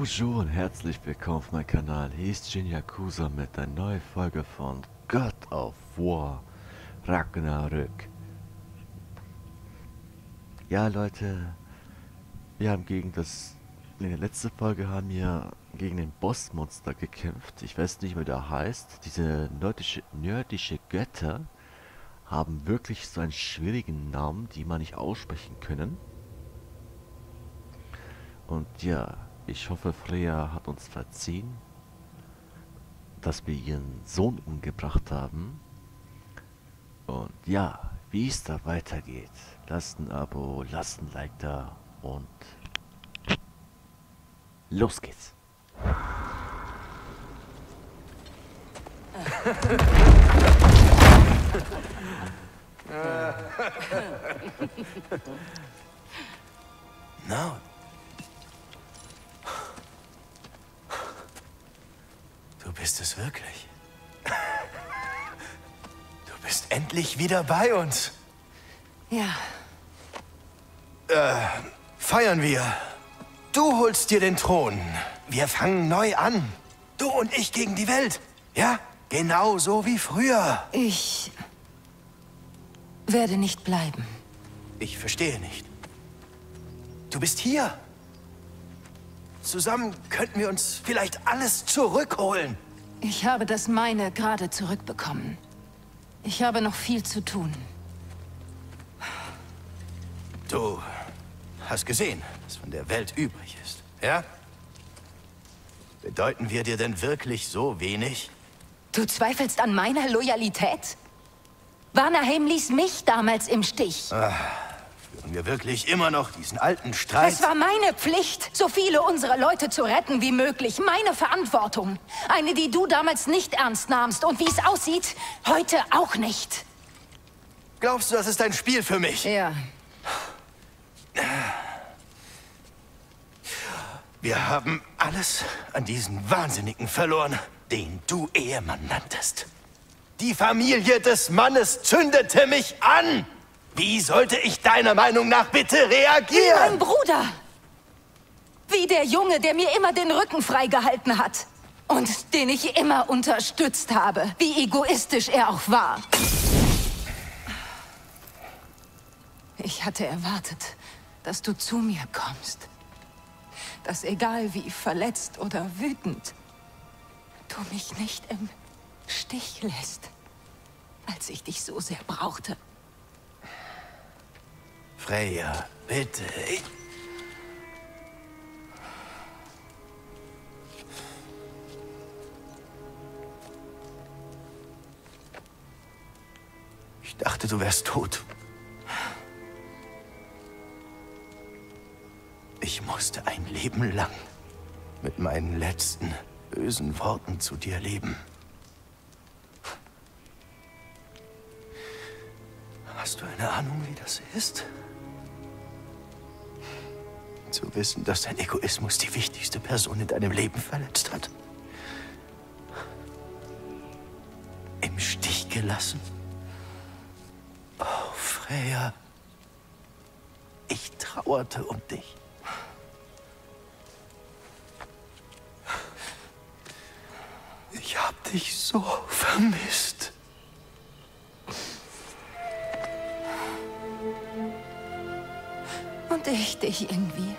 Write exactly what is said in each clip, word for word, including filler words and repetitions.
Bonjour und herzlich willkommen auf meinem Kanal. Hier ist Jin Yakuza mit einer neuen Folge von God of War Ragnarök. Ja Leute, wir haben gegen das... In der letzten Folge haben wir gegen den Bossmonster gekämpft. Ich weiß nicht, wie der heißt. Diese nordische, nordische Götter haben wirklich so einen schwierigen Namen, die man nicht aussprechen können. Und ja, ich hoffe, Freya hat uns verziehen, dass wir ihren Sohn umgebracht haben. Und ja, wie es da weitergeht, lasst ein Abo, lasst ein Like da und los geht's. No. Du bist es wirklich. Du bist endlich wieder bei uns. Ja. Äh, feiern wir. Du holst dir den Thron. Wir fangen neu an. Du und ich gegen die Welt. Ja, genau so wie früher. Ich werde nicht bleiben. Ich verstehe nicht. Du bist hier. Zusammen könnten wir uns vielleicht alles zurückholen. Ich habe das meine gerade zurückbekommen. Ich habe noch viel zu tun. Du hast gesehen, was von der Welt übrig ist, ja? Bedeuten wir dir denn wirklich so wenig? Du zweifelst an meiner Loyalität? Vanaheim ließ mich damals im Stich. Ach, führen wir wirklich immer noch diesen alten Streit? Es war meine Pflicht, so viele unserer Leute zu retten wie möglich. Meine Verantwortung. Eine, die du damals nicht ernst nahmst. Und wie es aussieht, heute auch nicht. Glaubst du, das ist ein Spiel für mich? Ja. Wir haben alles an diesen Wahnsinnigen verloren, den du Ehemann nanntest. Die Familie des Mannes zündete mich an. Wie sollte ich deiner Meinung nach bitte reagieren? Wie mein Bruder. Wie der Junge, der mir immer den Rücken freigehalten hat. Und den ich immer unterstützt habe. Wie egoistisch er auch war. Ich hatte erwartet, dass du zu mir kommst. Dass egal wie verletzt oder wütend, du mich nicht im Stich lässt, als ich dich so sehr brauchte. Freya, bitte. Ich Ich dachte, du wärst tot. Ich musste ein Leben lang mit meinen letzten bösen Worten zu dir leben. Hast du eine Ahnung, wie das ist? Zu wissen, dass dein Egoismus die wichtigste Person in deinem Leben verletzt hat. Im Stich gelassen. Oh, Freya. Ich trauerte um dich. Ich hab dich so vermisst. Und ich dich irgendwie.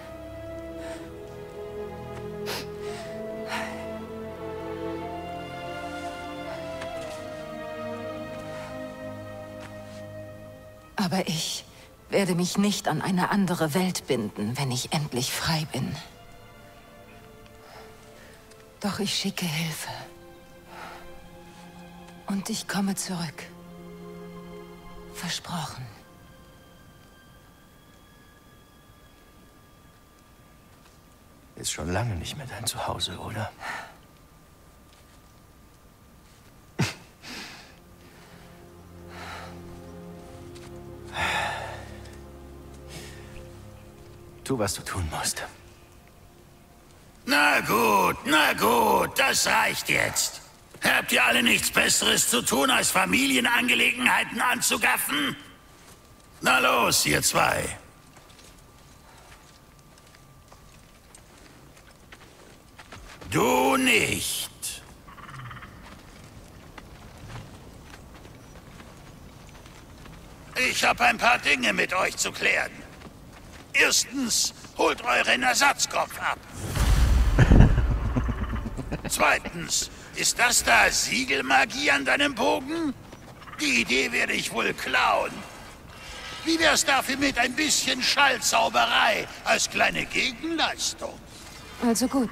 Aber ich werde mich nicht an eine andere Welt binden, wenn ich endlich frei bin. Doch ich schicke Hilfe. Und ich komme zurück. Versprochen. Ist schon lange nicht mehr dein Zuhause, oder? Tu, was du tun musst. Na gut, na gut, das reicht jetzt. Habt ihr alle nichts Besseres zu tun, als Familienangelegenheiten anzugaffen? Na los, ihr zwei. Du nicht. Ich habe ein paar Dinge mit euch zu klären. Erstens, holt euren Ersatzkopf ab. Zweitens, ist das da Siegelmagie an deinem Bogen? Die Idee werde ich wohl klauen. Wie wär's dafür mit ein bisschen Schallzauberei als kleine Gegenleistung? Also gut.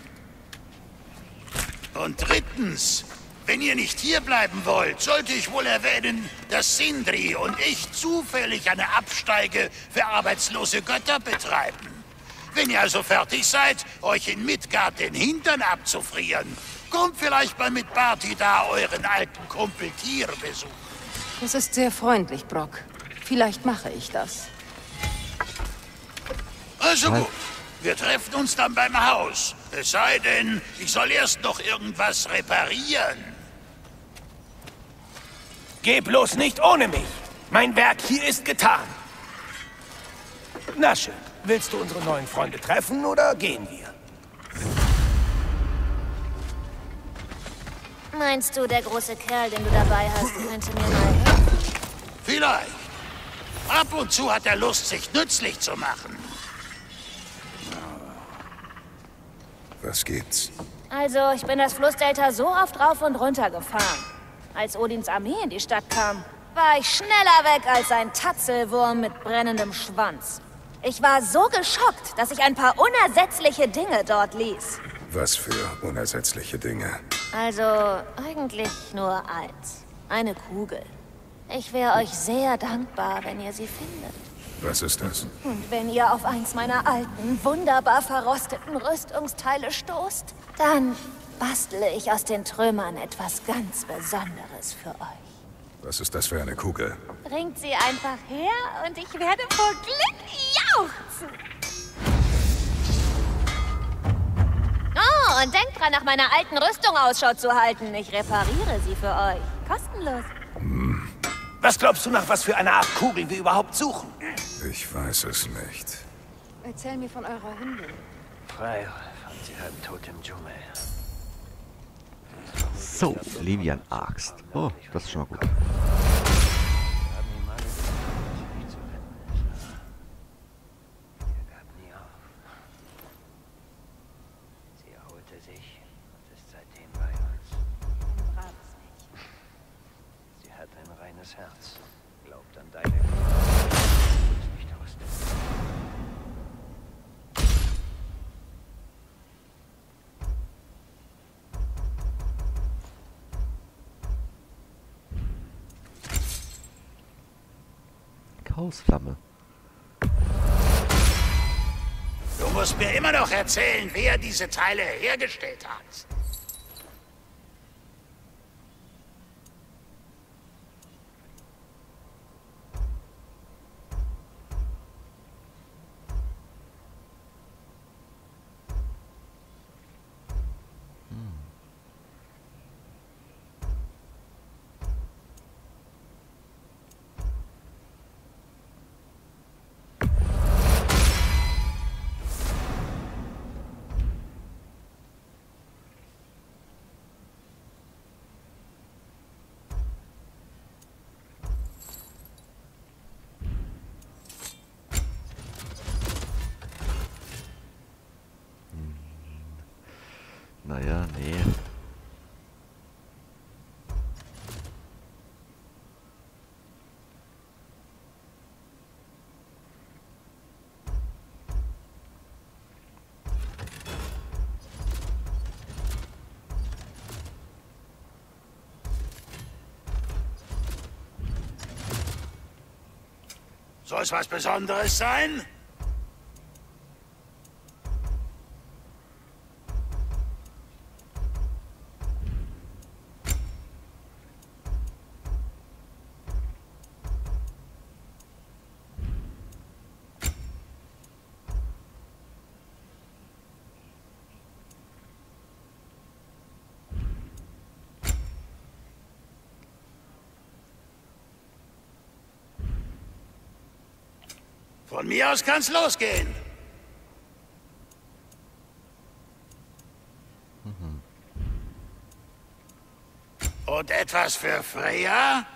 Und drittens, wenn ihr nicht hierbleiben wollt, sollte ich wohl erwähnen, dass Sindri und ich zufällig eine Absteige für arbeitslose Götter betreiben. Wenn ihr also fertig seid, euch in Midgard den Hintern abzufrieren, kommt vielleicht mal mit Barty da euren alten Kumpel Tyr besuchen. Das ist sehr freundlich, Brock. Vielleicht mache ich das. Also gut, wir treffen uns dann beim Haus. Es sei denn, ich soll erst noch irgendwas reparieren. Geh bloß nicht ohne mich. Mein Werk hier ist getan. Na schön. Willst du unsere neuen Freunde treffen oder gehen wir? Meinst du, der große Kerl, den du dabei hast, könnte mir mal helfen? Vielleicht. Ab und zu hat er Lust, sich nützlich zu machen. Was gibt's? Also, ich bin das Flussdelta so oft rauf und runter gefahren. Als Odins Armee in die Stadt kam, war ich schneller weg als ein Tatzelwurm mit brennendem Schwanz. Ich war so geschockt, dass ich ein paar unersetzliche Dinge dort ließ. Was für unersetzliche Dinge? Also, eigentlich nur eins. Eine Kugel. Ich wäre euch sehr dankbar, wenn ihr sie findet. Was ist das? Und wenn ihr auf eins meiner alten, wunderbar verrosteten Rüstungsteile stoßt, dann bastle ich aus den Trümmern etwas ganz Besonderes für euch. Was ist das für eine Kugel? Bringt sie einfach her und ich werde vor Glück jauchzen. Oh, und denkt dran, nach meiner alten Rüstung Ausschau zu halten. Ich repariere sie für euch. Kostenlos. Hm. Was glaubst du, nach was für einer Art Kugel wir überhaupt suchen? Ich weiß es nicht. Erzähl mir von eurer Hündin. Frei und sie halb tot im Dschungel. So, Levian Axt. Oh, das ist schon mal gut. Sie erholte sich und ist seitdem bei uns. Sie hat ein reines Herz. Glaubt an deine Güte, nicht ausdrücken. Chaosflamme. Du musst mir immer noch erzählen, wer diese Teile hergestellt hat. Naja, nee. Soll es was Besonderes sein? Von mir aus kann's losgehen. Und etwas für Freya?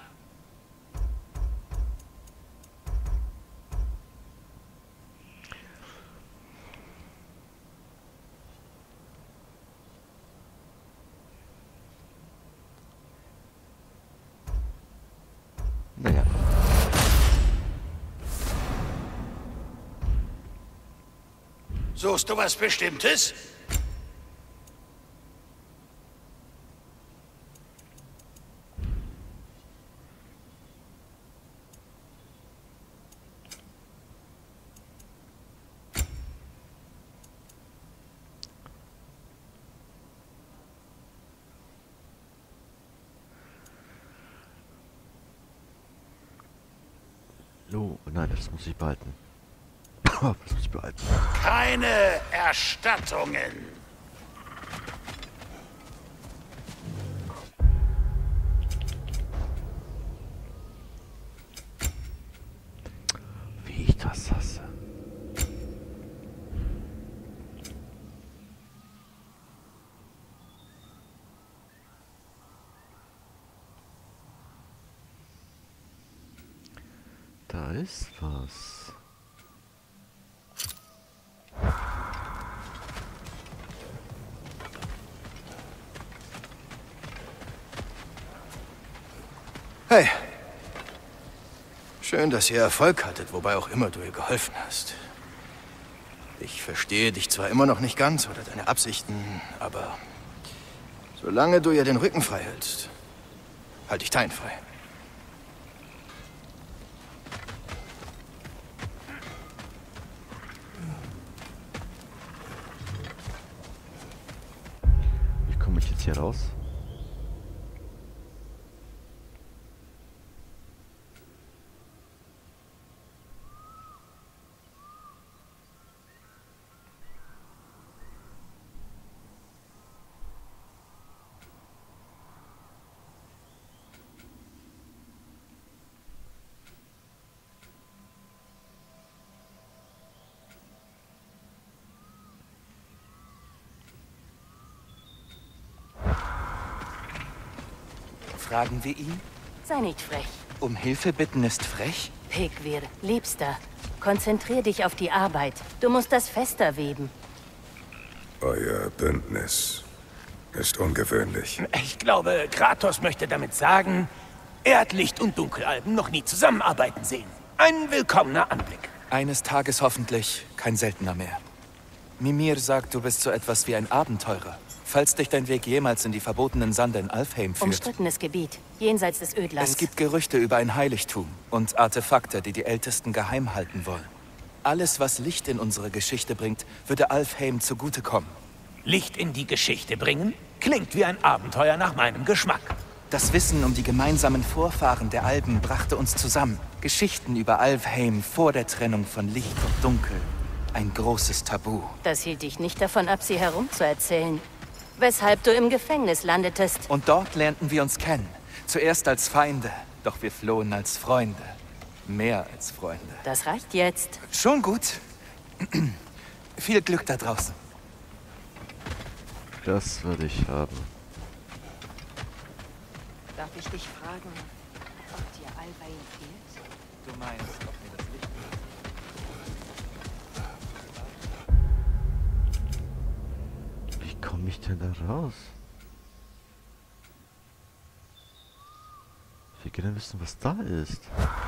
Naja. Suchst du was Bestimmtes? Oh, nein, das muss ich behalten. Das muss ich behalten. Keine Erstattungen. Wie ich das hasse. Da ist was. Hey. Schön, dass ihr Erfolg hattet, wobei auch immer du ihr geholfen hast. Ich verstehe dich zwar immer noch nicht ganz oder deine Absichten, aber solange du ihr den Rücken frei hältst, halte ich deinen frei. Wie komme ich jetzt hier raus? Fragen wir ihn? Sei nicht frech. Um Hilfe bitten ist frech? Pegwir, Liebster, konzentrier dich auf die Arbeit. Du musst das fester weben. Euer Bündnis ist ungewöhnlich. Ich glaube, Kratos möchte damit sagen, er hat Licht- und Dunkelalben noch nie zusammenarbeiten sehen. Ein willkommener Anblick. Eines Tages hoffentlich kein seltener mehr. Mimir sagt, du bist so etwas wie ein Abenteurer. Falls dich dein Weg jemals in die verbotenen Sande in Alfheim führt. Umstrittenes Gebiet, jenseits des Ödlands. Es gibt Gerüchte über ein Heiligtum und Artefakte, die die Ältesten geheim halten wollen. Alles, was Licht in unsere Geschichte bringt, würde Alfheim zugutekommen. Licht in die Geschichte bringen? Klingt wie ein Abenteuer nach meinem Geschmack. Das Wissen um die gemeinsamen Vorfahren der Alben brachte uns zusammen. Geschichten über Alfheim vor der Trennung von Licht und Dunkel. Ein großes Tabu. Das hielt dich nicht davon ab, sie herumzuerzählen. Weshalb du im Gefängnis landetest. Und dort lernten wir uns kennen. Zuerst als Feinde, doch wir flohen als Freunde. Mehr als Freunde. Das reicht jetzt. Schon gut. Viel Glück da draußen. Das würde ich haben. Darf ich dich fragen, ob dir Alfheim fehlt? Du meinst, ob mir das Licht... Wie komme ich denn da raus? Ich will gerne wissen, was da ist.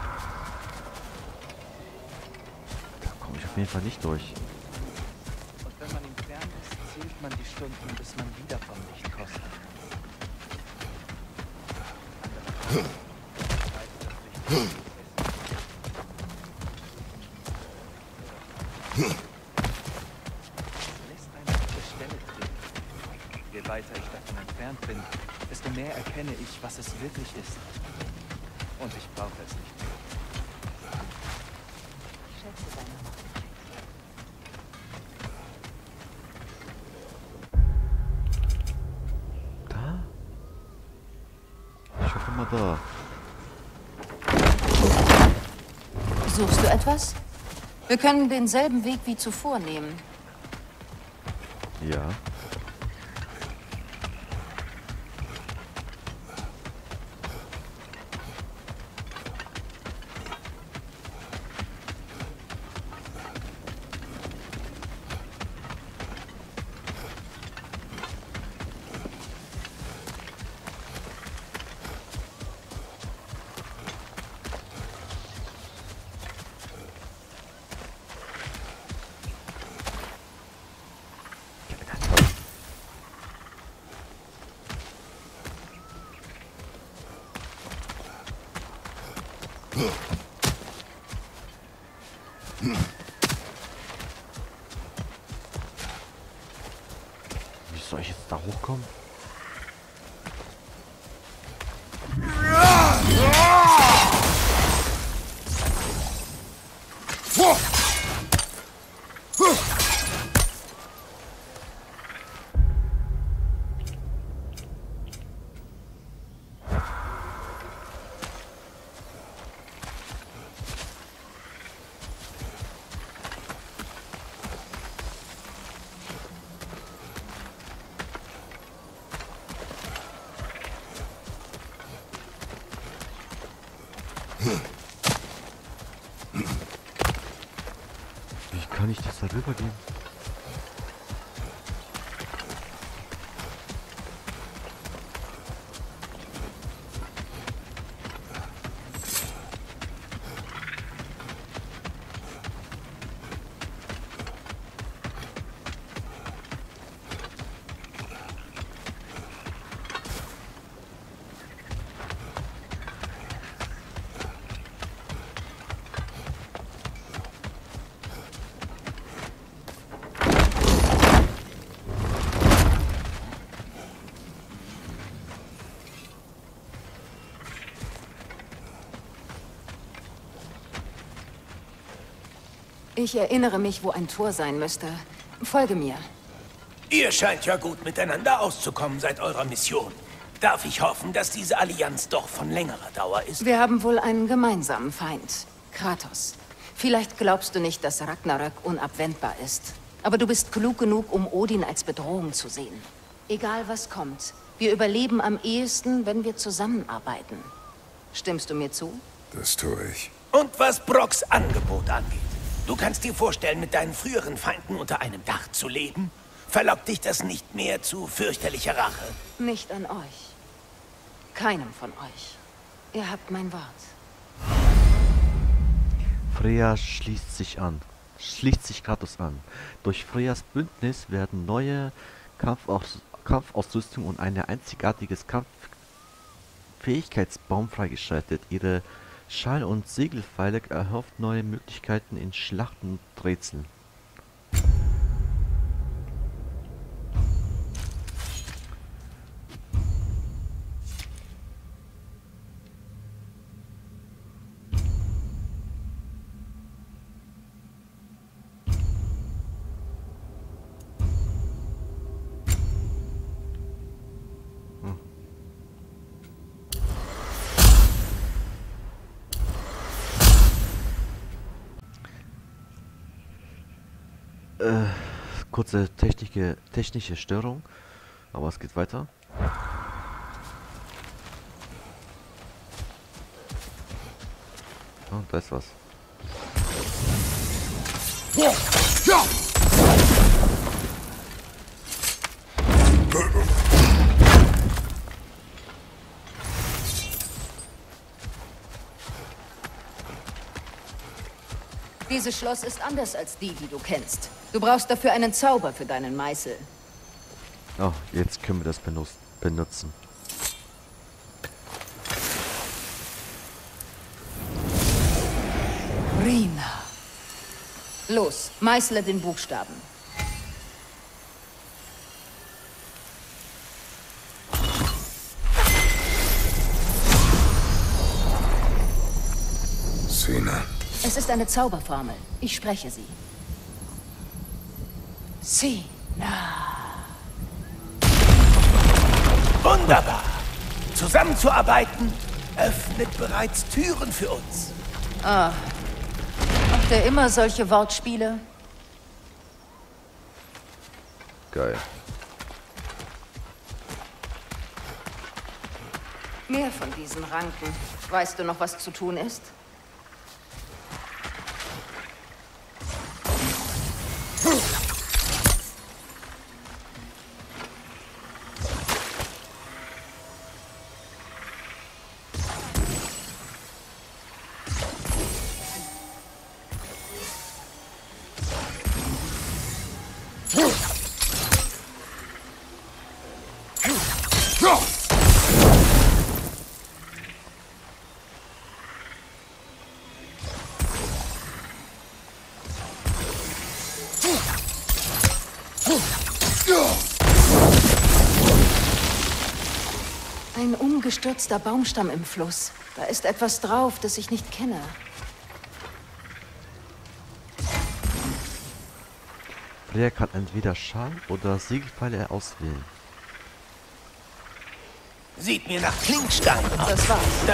Da komme ich auf jeden Fall nicht durch. Und wenn man ihm fern ist, zählt man die Stunden, bis man wieder vom Licht kostet. Je weiter ich davon entfernt bin, desto mehr erkenne ich, was es wirklich ist. Und ich brauche es nicht mehr. Ich schätze deine Da? Ich hoffe mal da. Suchst du etwas? Wir können denselben Weg wie zuvor nehmen. Ja. Wie soll ich jetzt da hochkommen? Wie kann ich das da rübergehen? Ich erinnere mich, wo ein Tor sein müsste. Folge mir. Ihr scheint ja gut miteinander auszukommen seit eurer Mission. Darf ich hoffen, dass diese Allianz doch von längerer Dauer ist? Wir haben wohl einen gemeinsamen Feind. Kratos. Vielleicht glaubst du nicht, dass Ragnarök unabwendbar ist. Aber du bist klug genug, um Odin als Bedrohung zu sehen. Egal was kommt, wir überleben am ehesten, wenn wir zusammenarbeiten. Stimmst du mir zu? Das tue ich. Und was Brocks Angebot angeht. Du kannst dir vorstellen, mit deinen früheren Feinden unter einem Dach zu leben? Verlockt dich das nicht mehr zu fürchterlicher Rache? Nicht an euch. Keinem von euch. Ihr habt mein Wort. Freya schließt sich an. Schließt sich Kratos an. Durch Freyas Bündnis werden neue Kampfaus Kampfausrüstung und ein einzigartiges Kampffähigkeitsbaum freigeschaltet. Ihre Schall- und Segelpfeile erhofft neue Möglichkeiten in Schlachten und Rätseln. Äh, kurze technische, technische Störung, aber es geht weiter. Oh, da ist was. Ja, ja. Dieses Schloss ist anders als die, die du kennst. Du brauchst dafür einen Zauber für deinen Meißel. Oh, jetzt können wir das benutz benutzen. Rina. Los, meißle den Buchstaben. Sina. Es ist eine Zauberformel. Ich spreche sie. Sina. Wunderbar. Zusammenzuarbeiten öffnet bereits Türen für uns. Ah. Macht er immer solche Wortspiele? Geil. Mehr von diesen Ranken. Weißt du noch, was zu tun ist? Ein umgestürzter Baumstamm im Fluss. Da ist etwas drauf, das ich nicht kenne. Player kann entweder Schall oder Siegelpfeile auswählen. Sieht mir nach Klingstein aus. Das war's. Da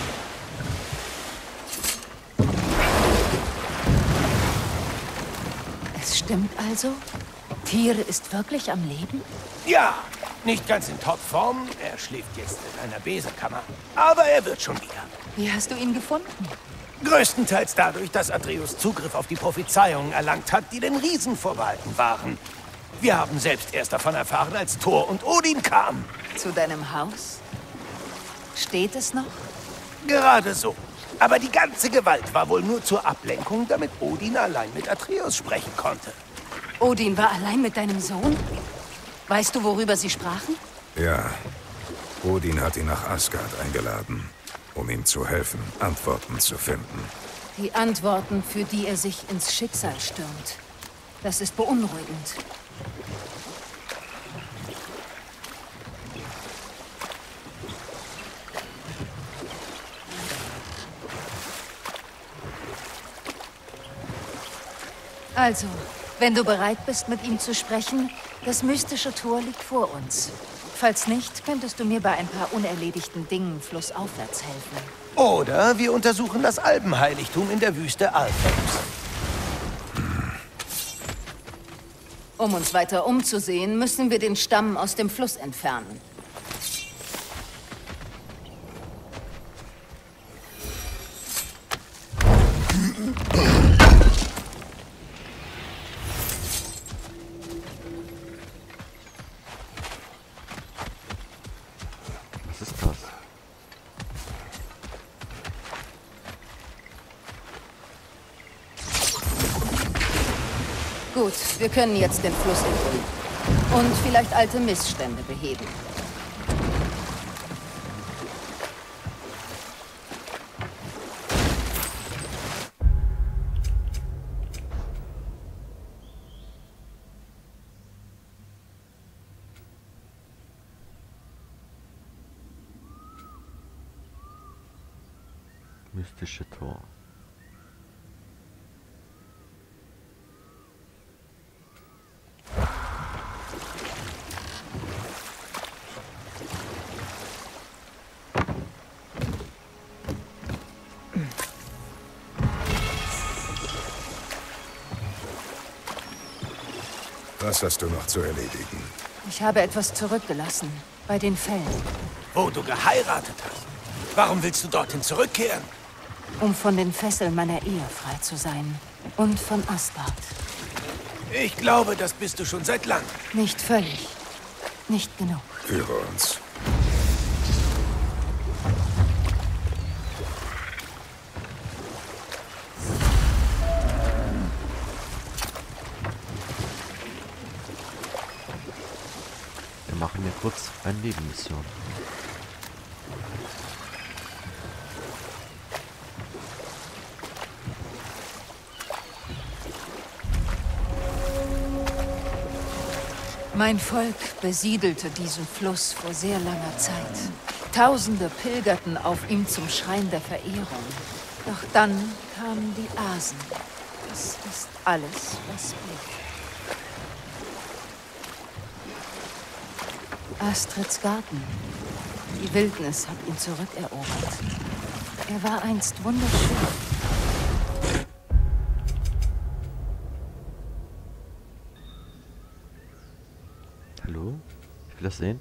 Es stimmt also? Tiere ist wirklich am Leben? ja, nicht ganz in Topform. Er schläft jetzt in einer Besenkammer. Aber er wird schon wieder. Wie hast du ihn gefunden? Größtenteils dadurch, dass Atreus Zugriff auf die Prophezeiungen erlangt hat, die den Riesen vorbehalten waren. Wir haben selbst erst davon erfahren, als Thor und Odin kamen. Zu deinem Haus? Steht es noch? Gerade so. Aber die ganze Gewalt war wohl nur zur Ablenkung, damit Odin allein mit Atreus sprechen konnte. Odin war allein mit deinem Sohn? Weißt du, worüber sie sprachen? Ja. Odin hat ihn nach Asgard eingeladen, um ihm zu helfen, Antworten zu finden. Die Antworten, für die er sich ins Schicksal stürmt. Das ist beunruhigend. Also, wenn du bereit bist, mit ihm zu sprechen, das mystische Tor liegt vor uns. Falls nicht, könntest du mir bei ein paar unerledigten Dingen flussaufwärts helfen. Oder wir untersuchen das Albenheiligtum in der Wüste Alfheim. Um uns weiter umzusehen, müssen wir den Stamm aus dem Fluss entfernen. Was ist das? Gut, wir können jetzt den Fluss entwickeln. Und vielleicht alte Missstände beheben. Mystische Tor. Was hast du noch zu erledigen? Ich habe etwas zurückgelassen. Bei den Fällen. Wo du geheiratet hast. Warum willst du dorthin zurückkehren? Um von den Fesseln meiner Ehe frei zu sein. Und von Asgard. Ich glaube, das bist du schon seit langem. Nicht völlig. Nicht genug. Führe uns. Wir machen hier kurz eine Nebenmission. Mein Volk besiedelte diesen Fluss vor sehr langer Zeit. Tausende pilgerten auf ihm zum Schrein der Verehrung. Doch dann kamen die Asen. Das ist alles, was blieb. Astrids Garten. Die Wildnis hat ihn zurückerobert. Er war einst wunderschön. Hallo? Ich will das sehen.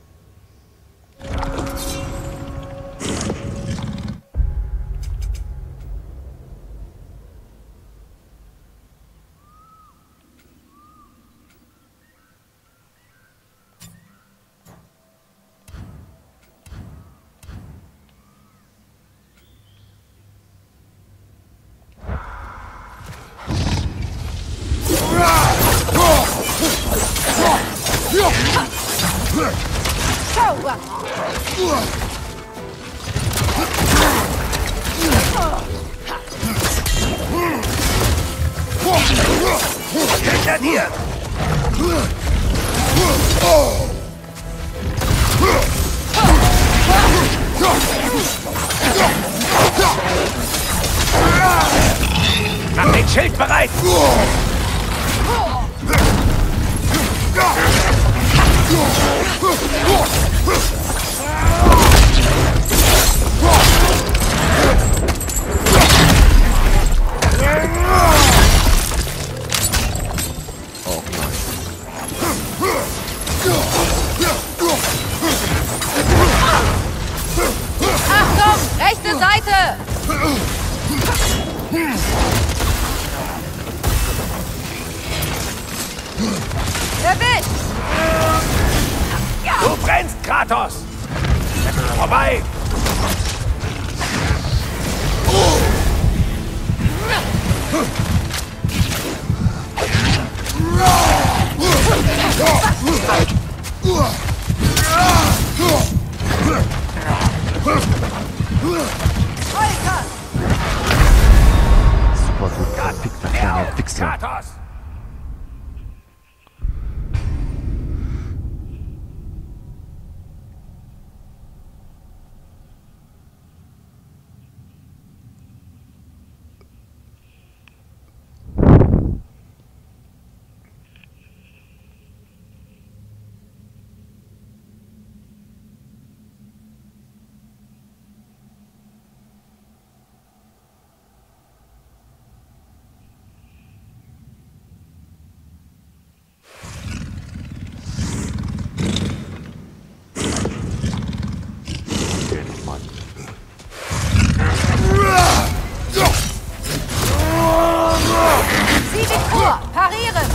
Hinter dir! Achtung! Rechte Seite! Erwischt! Du brennst, Kratos! Vorbei! Super, du verfickter kleiner Wichser. Kratos! Sieh dich vor! Parieren!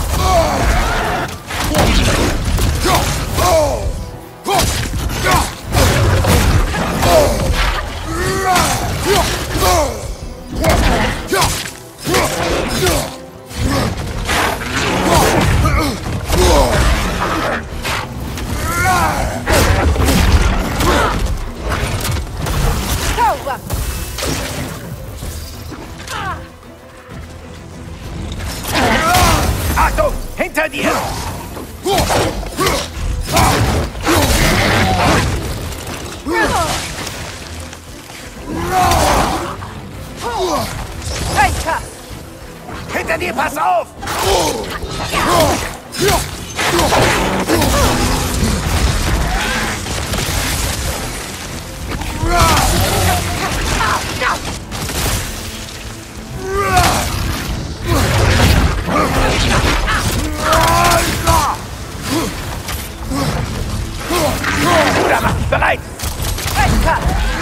Sauber! Achtung! Hinter dir! Rechter! Hinter dir, pass auf! Bruder, mach dich bereit! Rechter!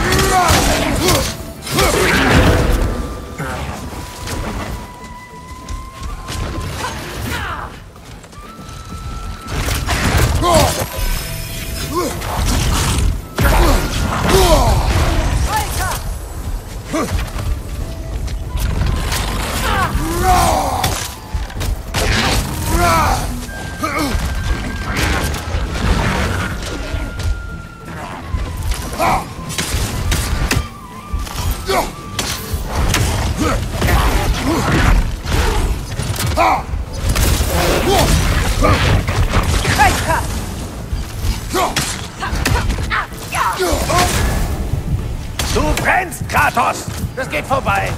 Rechter! Du brennst, Kratos! Das geht vorbei!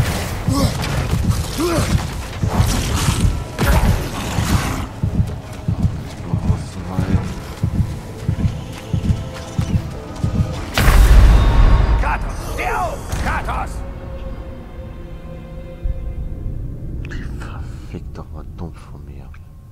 Kratos, steh auf! Kratos! Fick doch mal dumm von mir.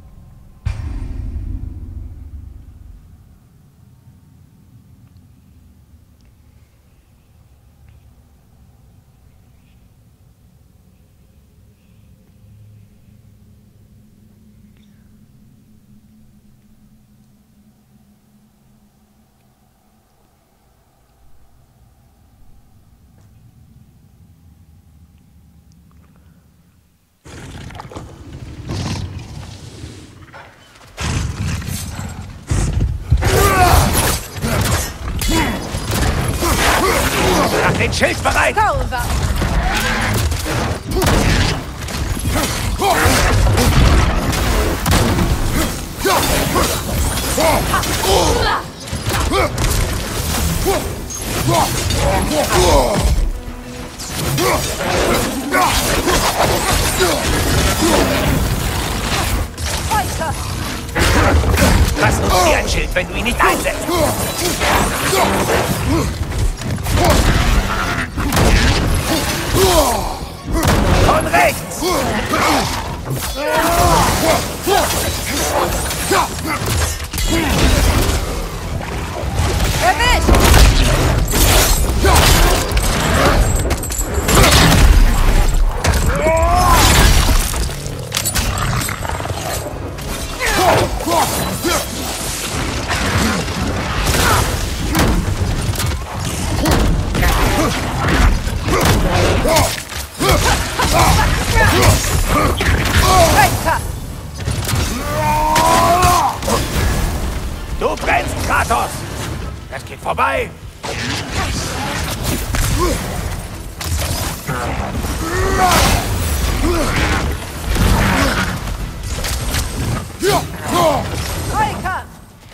Mach den Schild bereit! Sauber! Was nutzt dir ein Schild, wenn du ihn nicht einsetzt? Von rechts! Erwischt! Du brennst, Kratos! Das geht vorbei! Dreikampf!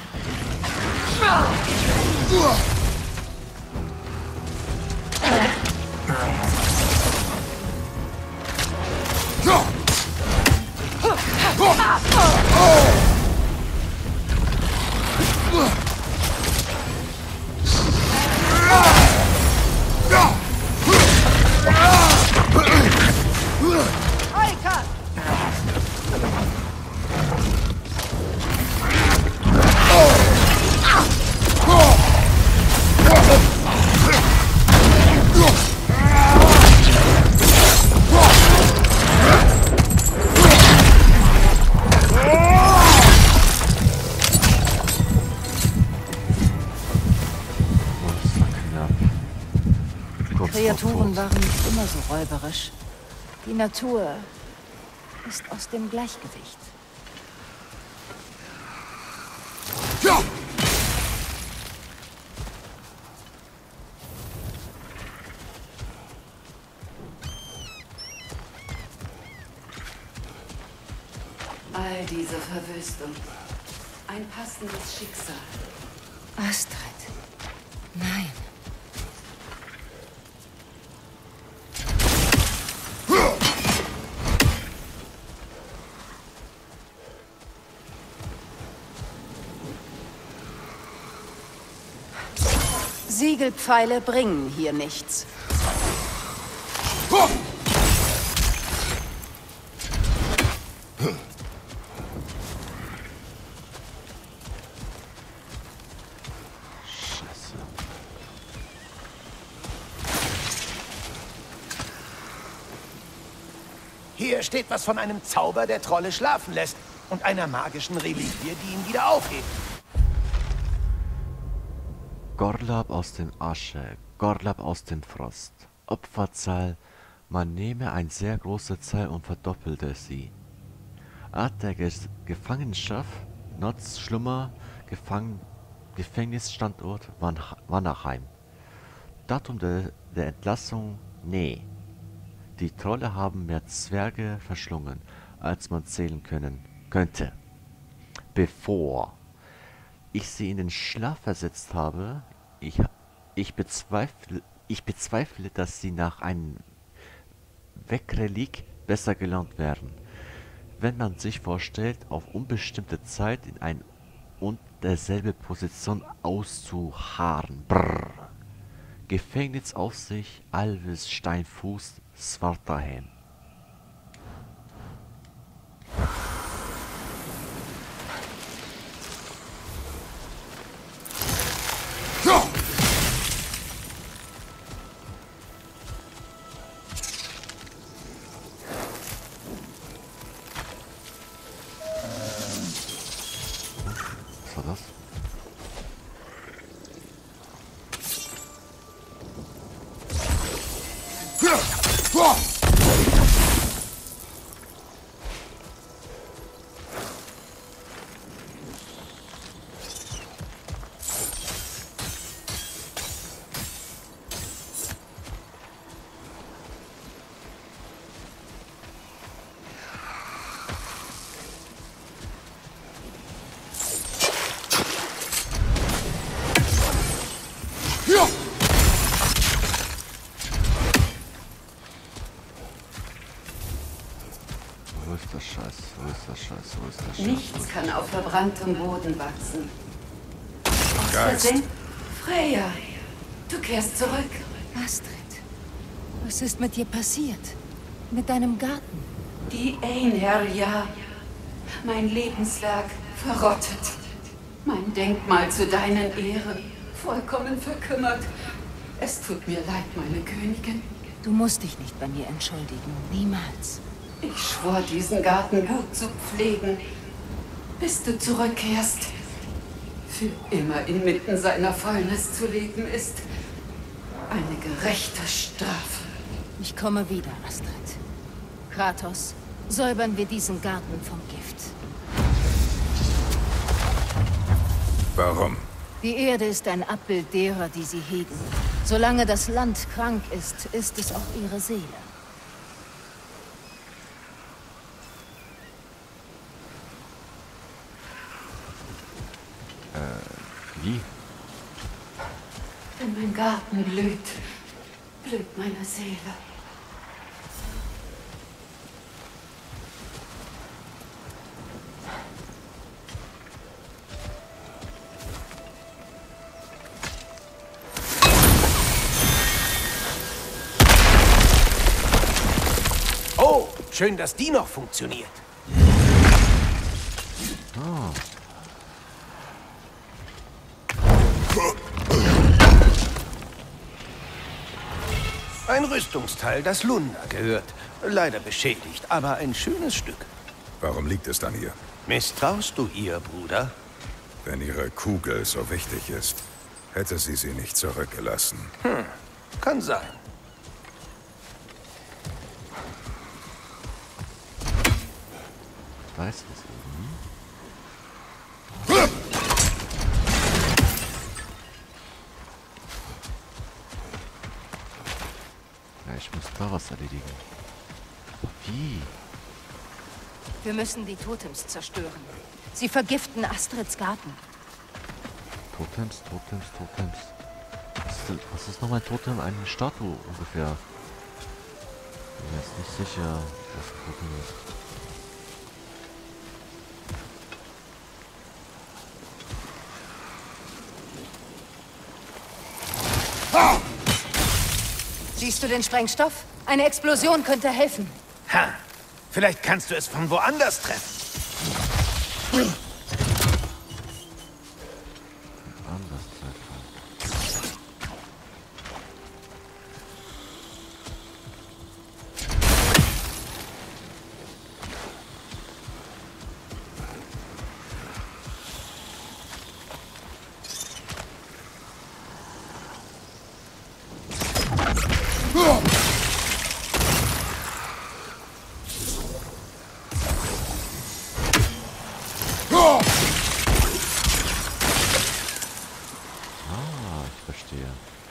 Kreaturen waren nicht immer so räuberisch. Die Natur ist aus dem Gleichgewicht. All diese Verwüstung. Ein passendes Schicksal. Astrid. Nein. Siegelpfeile bringen hier nichts. Hier steht was von einem Zauber, der Trolle schlafen lässt. Und einer magischen Reliquie, die ihn wieder aufhebt. Gorlab aus dem Asche, Gorlab aus dem Frost. Opferzahl, man nehme eine sehr große Zahl und verdoppelte sie. Art der Ges Gefangenschaft, Notz, Schlummer, Gefang Gefängnisstandort, Vanaheim. Datum der, der Entlassung, nee. Die Trolle haben mehr Zwerge verschlungen, als man zählen können könnte. Bevor ich sie in den Schlaf versetzt habe, ich, ich, bezweifle, ich bezweifle, dass sie nach einem Wegrelik besser gelaunt werden. Wenn man sich vorstellt, auf unbestimmte Zeit in ein und derselbe Position auszuharren. Brrr. Gefängnisaufsicht, Alvis, Steinfuß, Svartalfheim. Was war das? der Scheiß? Wo ist der Scheiß? Nichts kann auf verbranntem Boden wachsen. Aus Geist. Versehen? Freya, du kehrst zurück. Astrid, was ist mit dir passiert? Mit deinem Garten? Die Einherjar. Mein Lebenswerk verrottet. Mein Denkmal zu deinen Ehren. Vollkommen verkümmert. Es tut mir leid, meine Königin. Du musst dich nicht bei mir entschuldigen. Niemals. Ich schwor, diesen Garten gut zu pflegen, bis du zurückkehrst. Für immer inmitten seiner Fäulnis zu leben ist eine gerechte Strafe. Ich komme wieder, Astrid. Kratos, säubern wir diesen Garten vom Gift. Warum? Die Erde ist ein Abbild derer, die sie hegen. Solange das Land krank ist, ist es auch ihre Seele. Äh, wie? Wenn mein Garten blüht, blüht meine Seele. Oh, schön, dass die noch funktioniert. Oh. Ein Rüstungsteil, das Lunda gehört. Leider beschädigt, aber ein schönes Stück. Warum liegt es dann hier? Misstraust du ihr, Bruder? Wenn ihre Kugel so wichtig ist, hätte sie sie nicht zurückgelassen. Hm, kann sein. Ich weiß was. Ja, ich muss da was erledigen. Wie? Wir müssen die Totems zerstören. Sie vergiften Astrids Garten. Totems, Totems, Totems. Was ist, denn- was ist nochmal ein Totem? Eine Statue ungefähr. Ich bin jetzt nicht sicher, was ein Totem ist. Siehst du den Sprengstoff? Eine Explosion könnte helfen. Ha! Vielleicht kannst du es von woanders treffen. Anders treffen. Ah, ich verstehe.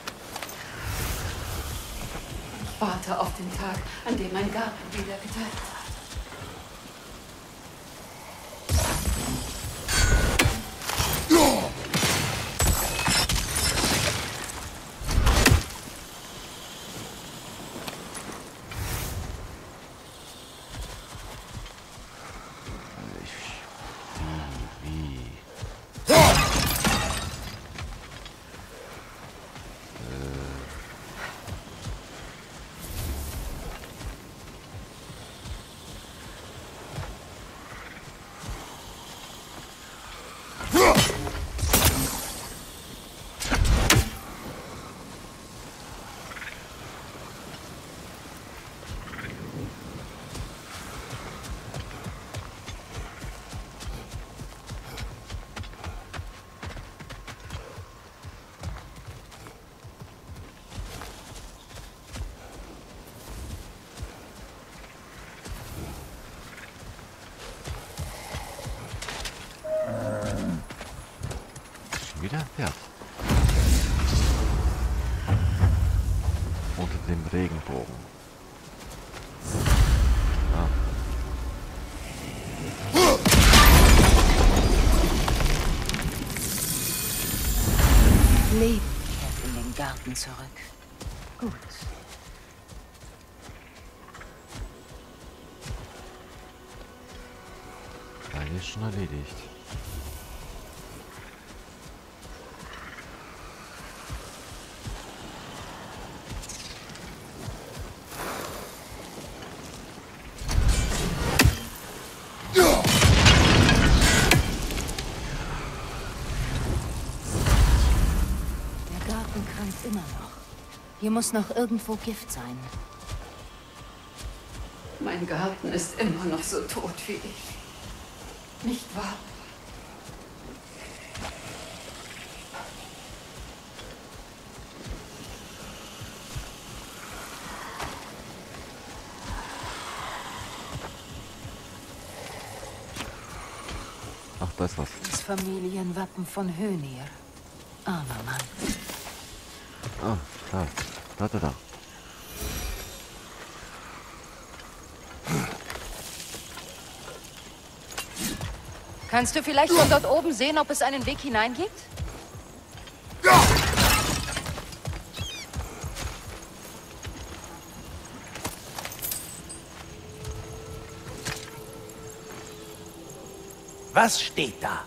Ich warte auf den Tag, an dem mein Garten wieder gedeiht. Ich, wie, wie? Schon wieder ein Pferd. Unter dem Regenbogen. Ah. Leben kehrt in den Garten zurück. Gut. Eigentlich schon erledigt. Der Garten krankt immer noch. Hier muss noch irgendwo Gift sein. Mein Garten ist immer noch so tot wie ich. Nicht wahr? Ach, da ist was. Das Familienwappen von Hönir. Armer Mann. Ah, da. Da, da, da. Kannst du vielleicht von dort oben sehen, ob es einen Weg hinein gibt? Was steht da?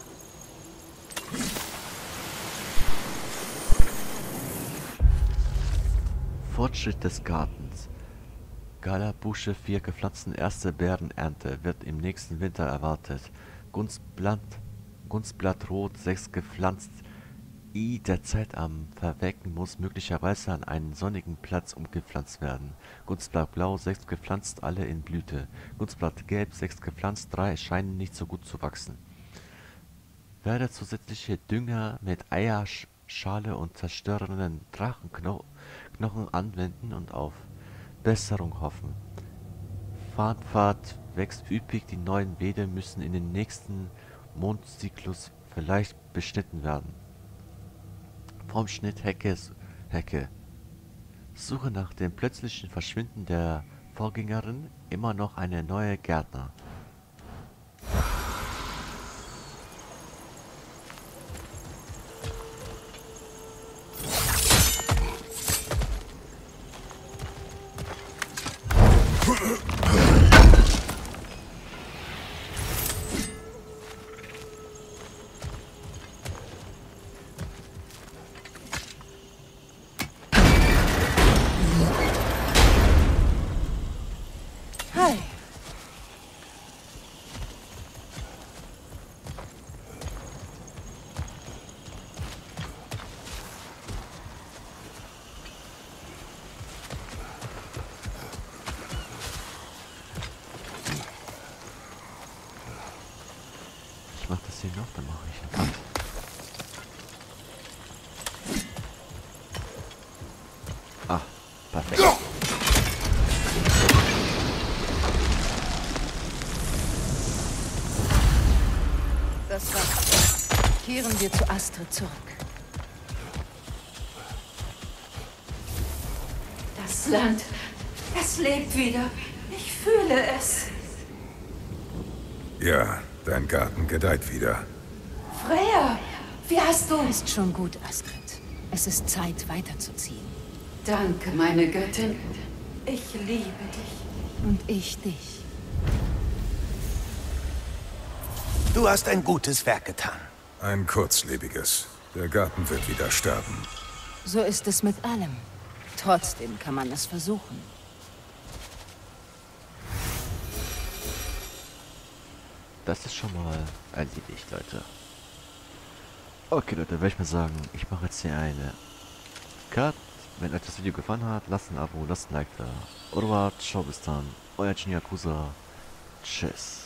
Fortschritt des Gartens. Galabusche vier gepflanzten erste Beerenernte wird im nächsten Winter erwartet. Gunstblatt, Gunstblattrot sechs gepflanzt. I derzeit am Verwelken muss möglicherweise an einen sonnigen Platz umgepflanzt werden. Gunstblattblau sechs gepflanzt, alle in Blüte. Gunstblattgelb sechs gepflanzt, drei scheinen nicht so gut zu wachsen. Werde zusätzliche Dünger mit Eierschale und zerstörenden Drachenknochen anwenden und auf Besserung hoffen. Farnpfad wächst üppig, die neuen Beete müssen in den nächsten Mondzyklus vielleicht beschnitten werden. Vom Schnitt Hecke, Hecke. Suche nach dem plötzlichen Verschwinden der Vorgängerin, immer noch eine neue Gärtner. Ich mach das hier noch, dann mache ich einen Cut. Ah, perfekt. Das war's. Kehren wir zu Astrid zurück. Das Land, es lebt wieder. Ich fühle es. Ja, dein Garten gedeiht wieder. Freya, wie hast du... Ist schon gut, Astrid. Es ist Zeit, weiterzuziehen. Danke, meine Göttin. Ich liebe dich. Und ich dich. Du hast ein gutes Werk getan. Ein kurzlebiges. Der Garten wird wieder sterben. So ist es mit allem. Trotzdem kann man es versuchen. Das ist schon mal erledigt, Leute. Okay, Leute, würde ich mal sagen, ich mache jetzt hier eine Cut. Wenn euch das Video gefallen hat, lasst ein Abo, lasst ein Like da. Oder ciao, bis dann. Euer Jin Yakuza. Tschüss.